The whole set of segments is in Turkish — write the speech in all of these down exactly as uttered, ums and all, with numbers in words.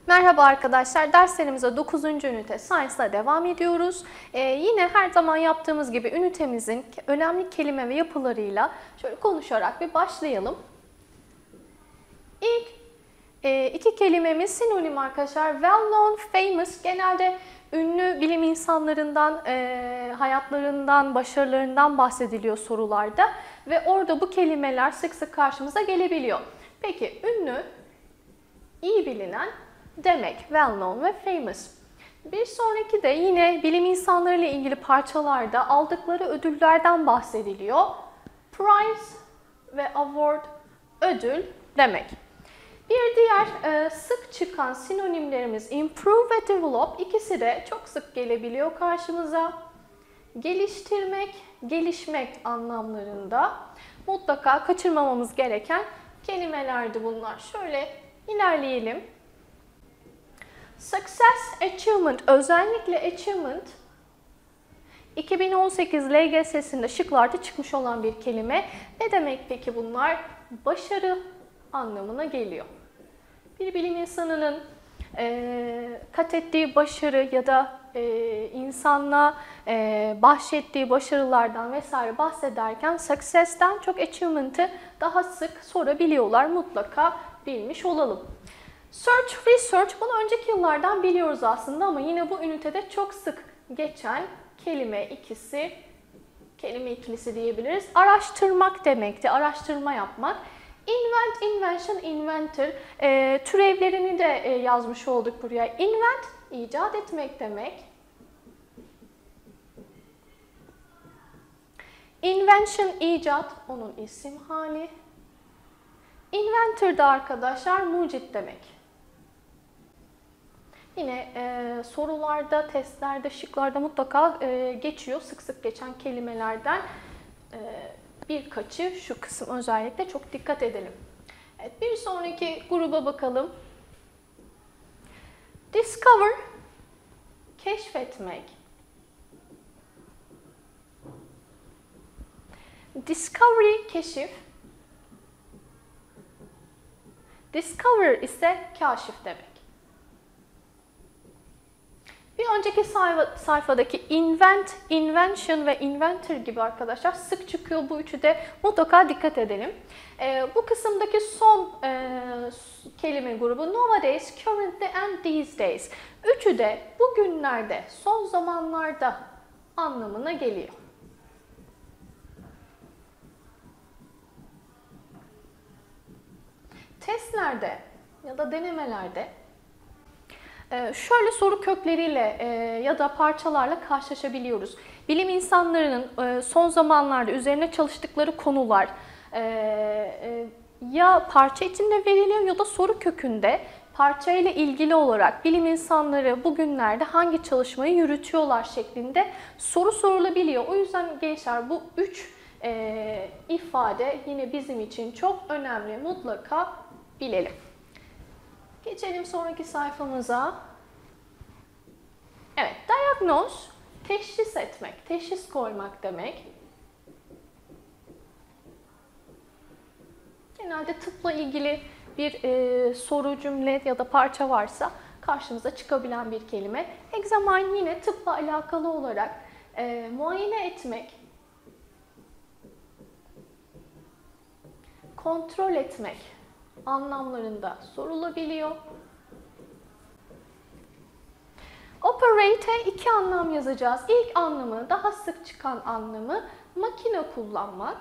Merhaba arkadaşlar, derslerimize dokuzuncu ünite Science'la devam ediyoruz. Ee, yine her zaman yaptığımız gibi ünitemizin önemli kelime ve yapılarıyla şöyle konuşarak bir başlayalım. İlk e, iki kelimemiz sinonim arkadaşlar. Well known, famous. Genelde ünlü bilim insanlarından, e, hayatlarından, başarılarından bahsediliyor sorularda. Ve orada bu kelimeler sık sık karşımıza gelebiliyor. Peki ünlü, iyi bilinen demek, well known ve famous. Bir sonraki de yine bilim insanlarıyla ilgili parçalarda aldıkları ödüllerden bahsediliyor. Prize ve award, ödül demek. Bir diğer e, sık çıkan sinonimlerimiz improve ve develop. İkisi de çok sık gelebiliyor karşımıza. Geliştirmek, gelişmek anlamlarında mutlaka kaçırmamamız gereken kelimelerdi bunlar. Şöyle ilerleyelim. Success, achievement, özellikle achievement iki bin on sekiz L G S'sinde şıklarda çıkmış olan bir kelime. Ne demek peki bunlar? Başarı anlamına geliyor. Bir bilim insanının e, kat ettiği başarı ya da e, insanlığa e, bahşettiği başarılardan vesaire bahsederken success'ten çok achievement'ı daha sık sorabiliyorlar. Mutlaka bilmiş olalım. Search, research, bunu önceki yıllardan biliyoruz aslında ama yine bu ünitede çok sık geçen kelime ikisi, kelime ikilisi diyebiliriz. Araştırmak demekti, araştırma yapmak. Invent, invention, inventor, e, türevlerini de e, yazmış olduk buraya. Invent, icat etmek demek. Invention, icat, onun isim hali. Inventor da arkadaşlar mucit demek. Yine e, sorularda, testlerde, şıklarda mutlaka e, geçiyor. Sık sık geçen kelimelerden e, birkaçı şu kısım özellikle çok dikkat edelim. Evet, bir sonraki gruba bakalım. Discover, keşfetmek. Discovery, keşif. Discover ise kaşif demek. Bir önceki sayfa, sayfadaki invent, invention ve inventor gibi arkadaşlar sık çıkıyor. Bu üçü de mutlaka dikkat edelim. Ee, bu kısımdaki son e, kelime grubu nowadays, currently and these days. Üçü de bugünlerde, son zamanlarda anlamına geliyor. Testlerde ya da denemelerde şöyle soru kökleriyle ya da parçalarla karşılaşabiliyoruz. Bilim insanlarının son zamanlarda üzerine çalıştıkları konular ya parça içinde veriliyor ya da soru kökünde parçayla ilgili olarak bilim insanları bugünlerde hangi çalışmayı yürütüyorlar şeklinde soru sorulabiliyor. O yüzden gençler bu üç ifade yine bizim için çok önemli. Mutlaka bilelim. Geçelim sonraki sayfamıza. Evet, diagnose, teşhis etmek, teşhis koymak demek. Genelde tıpla ilgili bir e, soru, cümle ya da parça varsa karşımıza çıkabilen bir kelime. Examine yine tıpla alakalı olarak e, muayene etmek, kontrol etmek anlamlarında sorulabiliyor. Operate'e iki anlam yazacağız. İlk anlamı, daha sık çıkan anlamı makine kullanmak.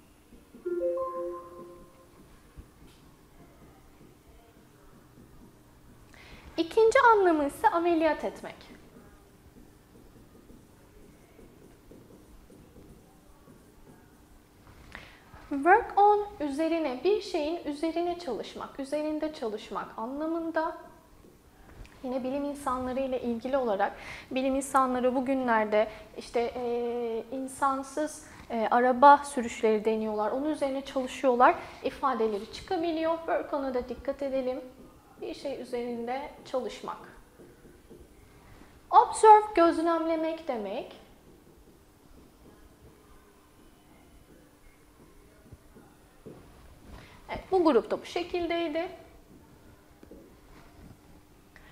İkinci anlamı ise ameliyat etmek. Work on, üzerine, bir şeyin üzerine çalışmak, üzerinde çalışmak anlamında. Yine bilim insanları ile ilgili olarak bilim insanları bugünlerde işte e, insansız e, araba sürüşleri deniyorlar. Onun üzerine çalışıyorlar. İfadeleri çıkabiliyor. Work on'a da dikkat edelim. Bir şey üzerinde çalışmak. Observe, gözlemlemek demek. Evet, bu grupta bu şekildeydi.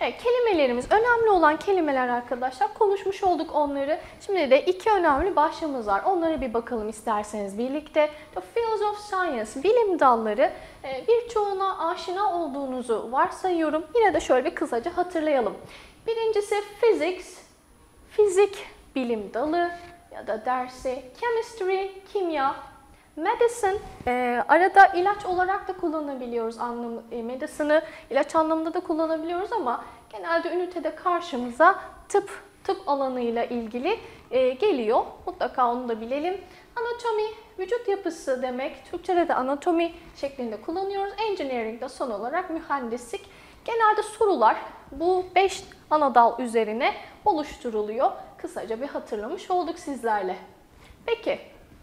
Evet, kelimelerimiz, önemli olan kelimeler arkadaşlar, konuşmuş olduk onları. Şimdi de iki önemli başlığımız var. Onlara bir bakalım isterseniz birlikte. The fields of science, bilim dalları. Birçoğuna aşina olduğunuzu varsayıyorum. Yine de şöyle bir kısaca hatırlayalım. Birincisi physics, fizik bilim dalı ya da dersi. Chemistry, kimya. Medicine, e, arada ilaç olarak da kullanabiliyoruz anlamı, e, medicine'ı ilaç anlamında da kullanabiliyoruz ama genelde ünitede karşımıza tıp, tıp alanıyla ilgili e, geliyor. Mutlaka onu da bilelim. Anatomy, vücut yapısı demek. Türkçe'de de anatomi şeklinde kullanıyoruz. Engineering de son olarak mühendislik. Genelde sorular bu beş ana dal üzerine oluşturuluyor. Kısaca bir hatırlamış olduk sizlerle. Peki.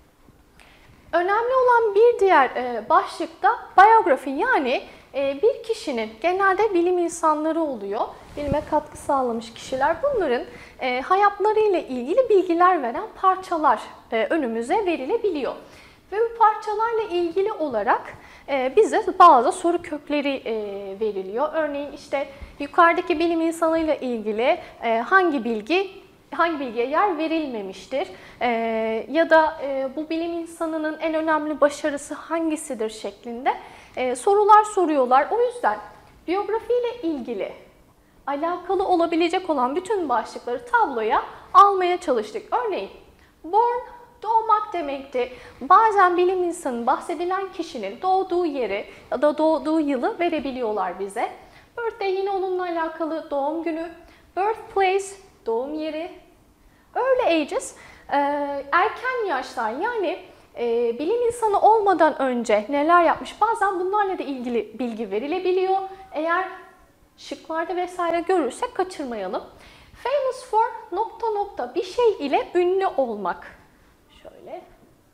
Önemli olan bir diğer e, başlıkta biyografi, yani e, bir kişinin, genelde bilim insanları oluyor, bilime katkı sağlamış kişiler, bunların e, hayatlarıyla ilgili bilgiler veren parçalar e, önümüze verilebiliyor. Ve bu parçalarla ilgili olarak e, bize bazı soru kökleri e, veriliyor. Örneğin işte yukarıdaki bilim insanıyla ilgili e, hangi bilgi hangi bilgiye yer verilmemiştir ee, ya da e, bu bilim insanının en önemli başarısı hangisidir şeklinde e, sorular soruyorlar. O yüzden biyografiyle ilgili alakalı olabilecek olan bütün başlıkları tabloya almaya çalıştık. Örneğin born, doğmak demekti. Bazen bilim insanının, bahsedilen kişinin doğduğu yeri ya da doğduğu yılı verebiliyorlar bize. Birthday yine onunla alakalı, doğum günü. Birthplace, doğum yeri. Early ages, erken yaşlar, yani bilim insanı olmadan önce neler yapmış, bazen bunlarla da ilgili bilgi verilebiliyor. Eğer şıklarda vesaire görürsek kaçırmayalım. Famous for nokta nokta, bir şey ile ünlü olmak. Şöyle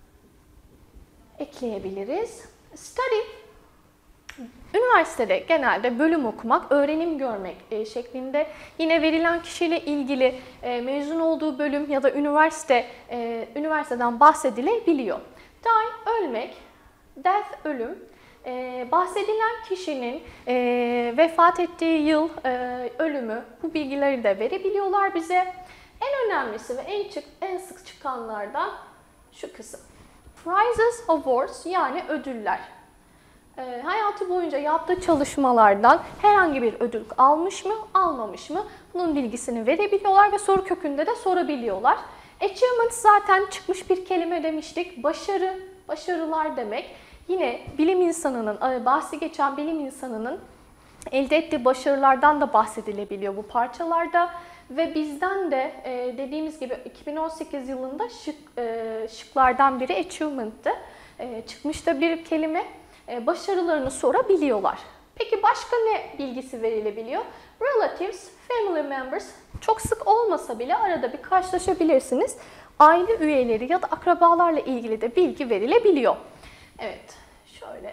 ekleyebiliriz. Study, üniversitede genelde bölüm okumak, öğrenim görmek e, şeklinde. Yine verilen kişiyle ilgili e, mezun olduğu bölüm ya da üniversite e, üniversiteden bahsedilebiliyor. Die, ölmek, death, ölüm. E, bahsedilen kişinin e, vefat ettiği yıl, e, ölümü, bu bilgileri de verebiliyorlar bize. En önemlisi ve en, çık, en sık çıkanlardan şu kısım. Prizes, awards, yani ödüller. E, hayatı boyunca yaptığı çalışmalardan herhangi bir ödül almış mı, almamış mı? Bunun bilgisini verebiliyorlar ve soru kökünde de sorabiliyorlar. Achievement zaten çıkmış bir kelime demiştik. Başarı, başarılar demek. Yine bilim insanının, bahsi geçen bilim insanının elde ettiği başarılardan da bahsedilebiliyor bu parçalarda. Ve bizden de dediğimiz gibi iki bin on sekiz yılında şık, şıklardan biri achievement'tı. Çıkmış da bir kelime. Başarılarını sorabiliyorlar. Peki başka ne bilgisi verilebiliyor? Relatives, family members, çok sık olmasa bile arada bir karşılaşabilirsiniz. Aile üyeleri ya da akrabalarla ilgili de bilgi verilebiliyor. Evet, şöyle.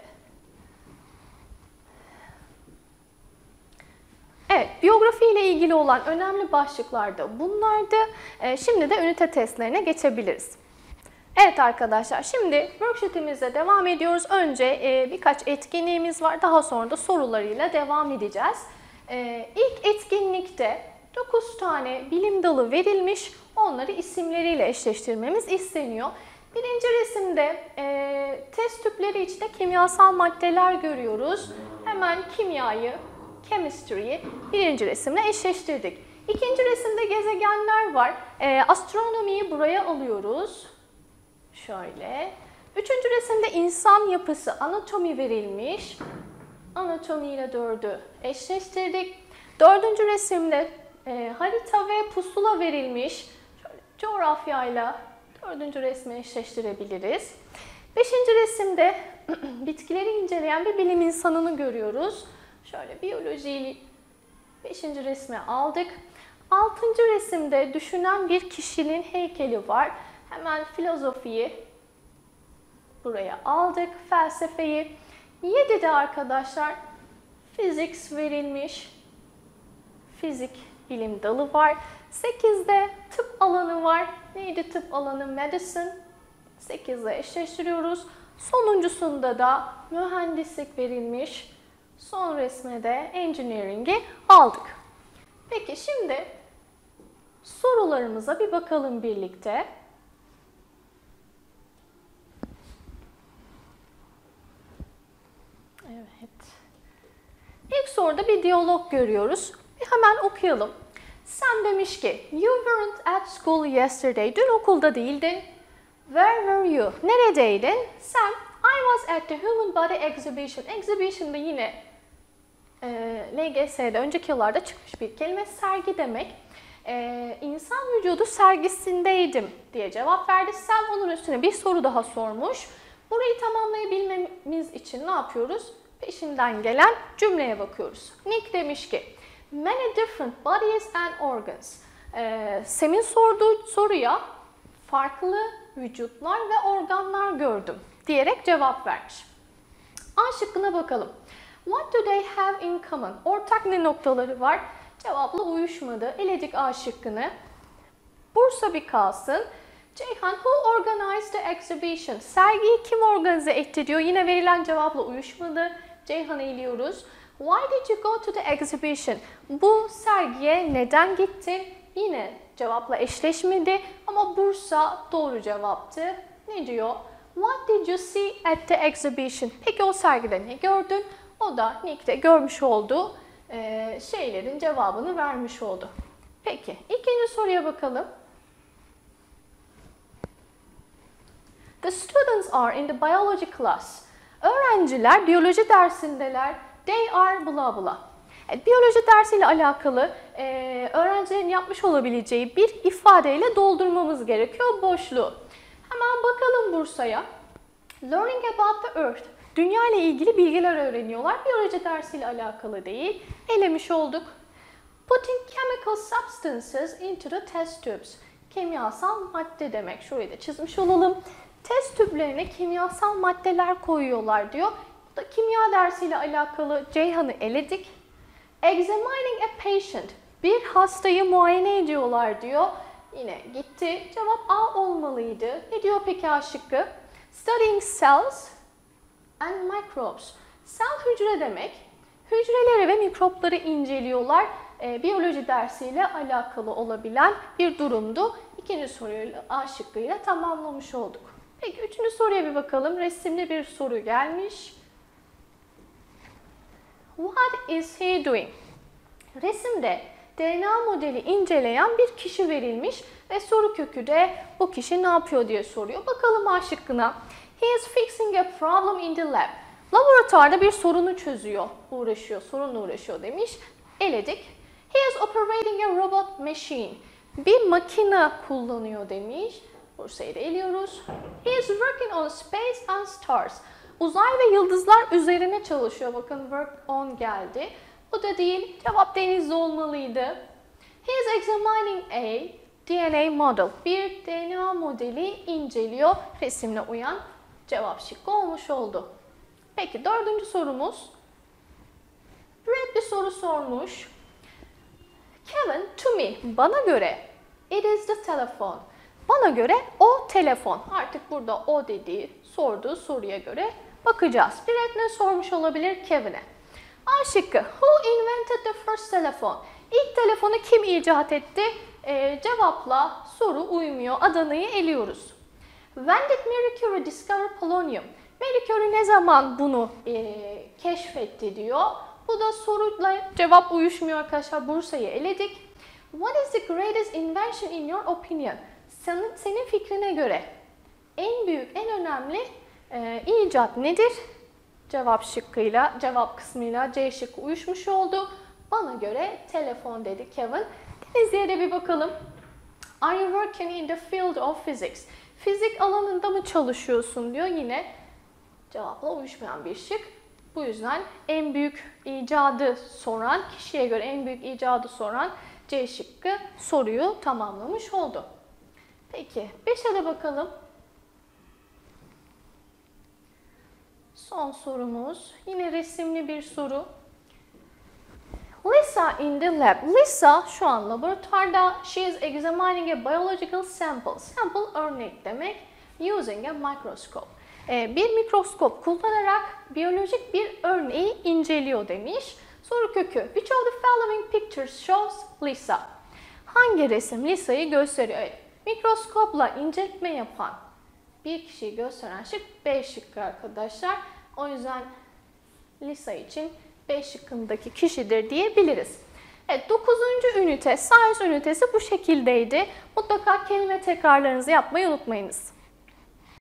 Evet, biyografi ile ilgili olan önemli başlıklar da bunlardı. Şimdi de ünite testlerine geçebiliriz. Evet arkadaşlar, şimdi worksheet'imizle devam ediyoruz. Önce e, birkaç etkinliğimiz var. Daha sonra da sorularıyla devam edeceğiz. E, ilk etkinlikte dokuz tane bilim dalı verilmiş. Onları isimleriyle eşleştirmemiz isteniyor. Birinci resimde e, test tüpleri içinde kimyasal maddeler görüyoruz. Hemen kimyayı, chemistry'yi birinci resimle eşleştirdik. İkinci resimde gezegenler var. E, astronomiyi buraya alıyoruz. Şöyle. Üçüncü resimde insan yapısı, anatomi verilmiş. Anatomi ile dördü eşleştirdik. Dördüncü resimde e, harita ve pusula verilmiş. Şöyle coğrafyayla dördüncü resmi eşleştirebiliriz. Beşinci resimde bitkileri inceleyen bir bilim insanını görüyoruz. Şöyle biyolojiyi beşinci resme aldık. Altıncı resimde düşünen bir kişinin heykeli var. Hemen filozofiyi buraya aldık, felsefeyi. yedide arkadaşlar physics verilmiş, fizik bilim dalı var. sekizde tıp alanı var. Neydi tıp alanı? Medicine. sekizle eşleştiriyoruz. Sonuncusunda da mühendislik verilmiş. Son resme de engineering'i aldık. Peki şimdi sorularımıza bir bakalım birlikte. Evet. İlk soruda bir diyalog görüyoruz. Bir hemen okuyalım. Sam demiş ki, "You weren't at school yesterday." Dün okulda değildin. "Where were you?" Neredeydin? Sam, "I was at the Human Body Exhibition." Exhibition'da yine e, L G S'de önceki yıllarda çıkmış bir kelime, sergi demek. E, insan vücudu sergisindeydim diye cevap verdi. Sam onun üstüne bir soru daha sormuş. Burayı tamamlayabilmemiz için ne yapıyoruz? Peşinden gelen cümleye bakıyoruz. Nick demiş ki, "Many different bodies and organs." Ee, Sam'in sorduğu soruya farklı vücutlar ve organlar gördüm diyerek cevap vermiş. A şıkkına bakalım. What do they have in common? Ortak ne noktaları var? Cevapla uyuşmadı. Eledik A şıkkını. Bursa bir kalsın. Ceyhan, who organized the exhibition? Sergiyi kim organize etti diyor. Yine verilen cevapla uyuşmadı. Ceyhan'ı eliyoruz. Why did you go to the exhibition? Bu sergiye neden gittin? Yine cevapla eşleşmedi ama Bursa doğru cevaptı. Ne diyor? What did you see at the exhibition? Peki o sergide ne gördün? O da Nick'te görmüş olduğu e, şeylerin cevabını vermiş oldu. Peki ikinci soruya bakalım. The students are in the biology class. Öğrenciler biyoloji dersindeler. They are blah blah. Evet, biyoloji dersiyle alakalı e, öğrencilerin yapmış olabileceği bir ifadeyle doldurmamız gerekiyor boşluğu. Hemen bakalım Bursa'ya. Learning about the earth. Dünya ile ilgili bilgiler öğreniyorlar. Biyoloji dersiyle alakalı değil. Elemiş olduk. Putting chemical substances into the test tubes. Kimyasal madde demek. Şurayı da çizmiş olalım. Test tüplerine kimyasal maddeler koyuyorlar diyor. Bu da kimya dersiyle alakalı. Ceyhan'ı eledik. Examining a patient. Bir hastayı muayene ediyorlar diyor. Yine gitti. Cevap A olmalıydı. Ne diyor peki A şıkkı? Studying cells and microbes. Cell hücre demek. Hücreleri ve mikropları inceliyorlar. E, biyoloji dersiyle alakalı olabilen bir durumdu. İkinci soruyu A şıkkıyla tamamlamış olduk. Peki üçüncü soruya bir bakalım. Resimli bir soru gelmiş. What is he doing? Resimde D N A modeli inceleyen bir kişi verilmiş ve soru kökü de bu kişi ne yapıyor diye soruyor. Bakalım A şıkkına. He is fixing a problem in the lab. Laboratuvarda bir sorunu çözüyor, uğraşıyor, sorunla uğraşıyor demiş. Eledik. He is operating a robot machine. Bir makine kullanıyor demiş. Bursa'yı da eliyoruz. He is working on space and stars. Uzay ve yıldızlar üzerine çalışıyor. Bakın work on geldi. Bu da değil. Cevap denizde olmalıydı. He is examining a D N A model. Bir D N A modeli inceliyor. Resimle uyan cevap şıkkı olmuş oldu. Peki dördüncü sorumuz. Brad bir soru sormuş. Kevin, to me, bana göre it is the telephone. Bana göre o telefon. Artık burada o dediği, sorduğu soruya göre bakacağız. Brad ne sormuş olabilir Kevin'e? A şıkkı. Who invented the first telephone? İlk telefonu kim icat etti? Ee, cevapla soru uymuyor. Adana'yı eliyoruz. When did Marie Curie discover polonium? Marie Curie ne zaman bunu e, keşfetti diyor. Bu da soruyla cevap uyuşmuyor arkadaşlar. Bursa'yı eledik. What is the greatest invention in your opinion? Senin, senin fikrine göre en büyük, en önemli e, icat nedir? Cevap şıkkıyla, cevap kısmıyla C şıkkı uyuşmuş oldu. Bana göre telefon dedi Kevin. Denizli'ye de bir bakalım. Are you working in the field of physics? Fizik alanında mı çalışıyorsun diyor. Yine cevapla uyuşmayan bir şık. Bu yüzden en büyük icadı soran, kişiye göre en büyük icadı soran C şıkkı soruyu tamamlamış oldu. Peki beşe de bakalım. Son sorumuz. Yine resimli bir soru. Lisa in the lab. Lisa şu an laboratuvarda. She is examining a biological sample. Sample örnek demek. Using a microscope. Ee, bir mikroskop kullanarak biyolojik bir örneği inceliyor demiş. Soru kökü. Which of the following pictures shows Lisa? Hangi resim Lisa'yı gösteriyor? Evet, mikroskopla inceltme yapan bir kişiyi gösteren şık B şıkkı arkadaşlar. O yüzden Lisa için B şıkkındaki kişidir diyebiliriz. Evet, dokuzuncu ünite, Science ünitesi bu şekildeydi. Mutlaka kelime tekrarlarınızı yapmayı unutmayınız.